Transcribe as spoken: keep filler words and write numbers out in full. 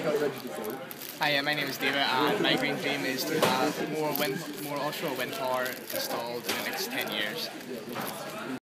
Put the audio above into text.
Hi, uh, my name is David, and my green dream is to have more wind, more offshore wind power installed in the next ten years.